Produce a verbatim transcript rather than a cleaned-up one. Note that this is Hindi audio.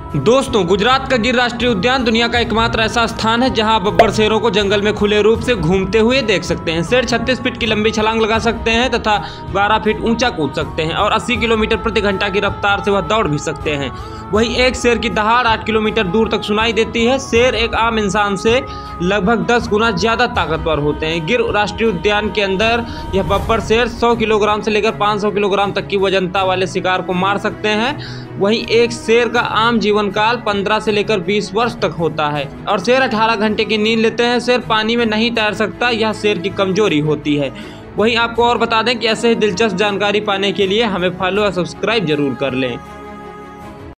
दोस्तों, गुजरात का गिर राष्ट्रीय उद्यान दुनिया का एकमात्र ऐसा स्थान है जहां आप बब्बर शेरों को जंगल में खुले रूप से घूमते हुए देख सकते हैं। शेर छत्तीस फीट की लंबी छलांग लगा सकते हैं तथा बारह फीट ऊंचा कूद सकते हैं और अस्सी किलोमीटर प्रति घंटा की रफ्तार से वह दौड़ भी सकते हैं। वहीं एक शेर की दहाड़ आठ किलोमीटर दूर तक सुनाई देती है। शेर एक आम इंसान से लगभग दस गुना ज्यादा ताकतवर होते हैं। गिर राष्ट्रीय उद्यान के अंदर यह बब्बर शेर सौ किलोग्राम से लेकर पाँच सौ किलोग्राम तक की वजनता वाले शिकार को मार सकते हैं। वहीं एक शेर का आम जीवन काल पंद्रह से लेकर बीस वर्ष तक होता है और शेर अठारह घंटे की नींद लेते हैं। शेर पानी में नहीं तैर सकता, यह शेर की कमजोरी होती है। वहीं आपको और बता दें कि ऐसे ही दिलचस्प जानकारी पाने के लिए हमें फॉलो और सब्सक्राइब जरूर कर लें।